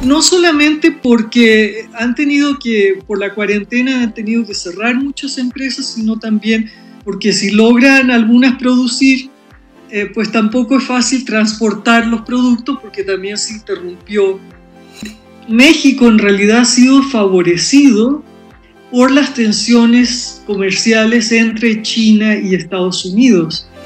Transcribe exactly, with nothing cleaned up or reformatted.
no solamente porque han tenido que, por la cuarentena, han tenido que cerrar muchas empresas, sino también porque si logran algunas producir, eh, pues tampoco es fácil transportar los productos porque también se interrumpió. México en realidad ha sido favorecido por las tensiones comerciales entre China y Estados Unidos.